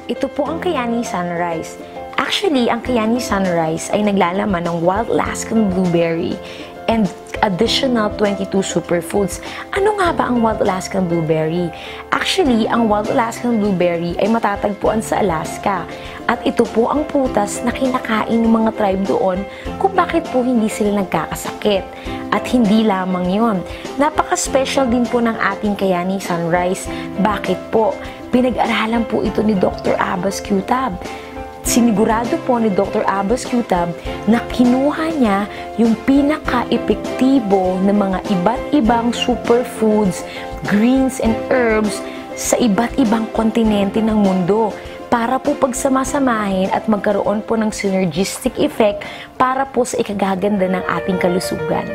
Ito po ang Kayani Sunrise. Actually, ang Kayani Sunrise ay naglalaman ng wild Alaskan blueberry and additional 22 superfoods. Ano nga ba ang wild Alaskan blueberry? Actually, ang wild Alaskan blueberry ay matatagpuan sa Alaska. At ito po ang prutas na kinakain ng mga tribe doon kung bakit po hindi sila nagkakasakit. At hindi lamang yon, napaka-special din po ng ating Kayani Sunrise. Bakit po? Pinag-aralan po ito ni Dr. Abbas Q-Tab. Sinigurado po ni Dr. Abbas Q-Tab na kinuha niya yung pinaka-epektibo ng mga iba't ibang superfoods, greens and herbs sa iba't ibang kontinente ng mundo para po pagsamasamahin at magkaroon po ng synergistic effect para po sa ikagaganda ng ating kalusugan.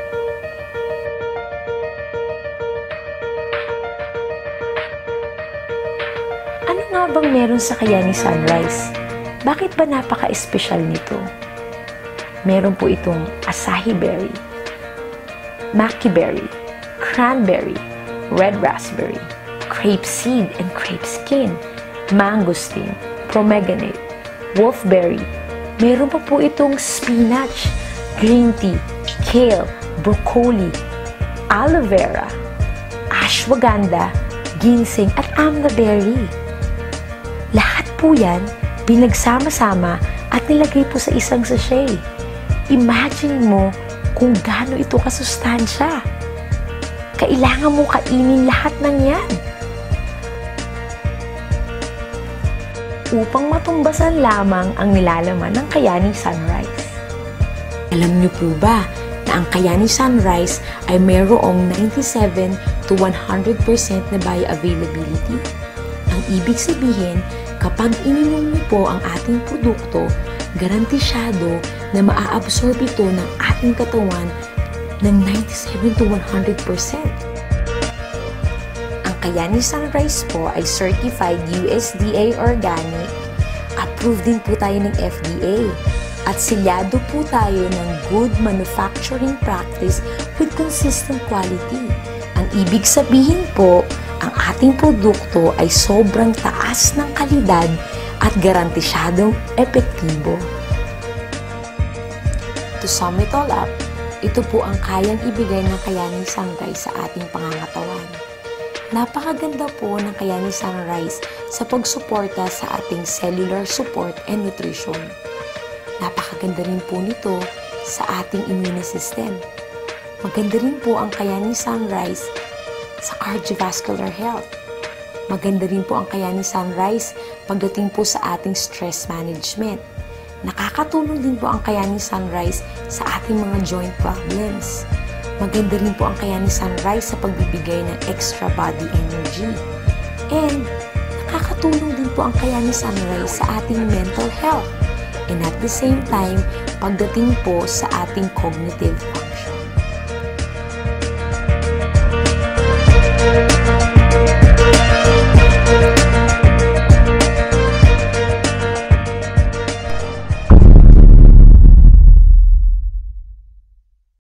Ano nga bang meron sa Kayani Sunrise? Bakit ba napaka-espesyal nito? Meron po itong acai berry, maqui berry, cranberry, red raspberry, crepe seed and crepe skin, mangosteen, pomegranate, wolfberry. Meron pa po itong spinach, green tea, kale, broccoli, aloe vera, ashwagandha, ginseng at amla berry. Lahat po yan, pinagsama-sama at nilagay po sa isang sachet. Imagine mo kung gaano ito kasustansya. Kailangan mo kainin lahat ng yan. Upang matumbasan lamang ang nilalaman ng Kayani Sunrise. Alam niyo po ba na ang Kayani Sunrise ay mayroong 97 to 100% na bioavailability? Ang ibig sabihin, kapag ininom niyo po ang ating produkto, garantisyado na maa-absorb ito ng ating katawan ng 97 to 100%. Ang Kayani Sunrise po ay certified USDA organic. Approved din po tayo ng FDA. At silyado po tayo ng good manufacturing practice with consistent quality. Ang ibig sabihin po, ang ating produkto ay sobrang taas ng kalidad at garantisyadong epektibo. To sum it all up, ito po ang kayang ibigay ng Kayani Sunrise sa ating pangangatawan. Napakaganda po ng Kayani Sunrise sa pagsuporta sa ating cellular support and nutrition. Napakaganda rin po nito sa ating immune system. Maganda rin po ang Kayani Sunrise sa cardiovascular health. Maganda rin po ang Kayani Sunrise pagdating po sa ating stress management. Nakakatulong din po ang Kayani Sunrise sa ating mga joint problems. Maganda rin po ang Kayani Sunrise sa pagbibigay ng extra body energy. And nakakatulong din po ang Kayani Sunrise sa ating mental health. And at the same time, pagdating po sa ating cognitive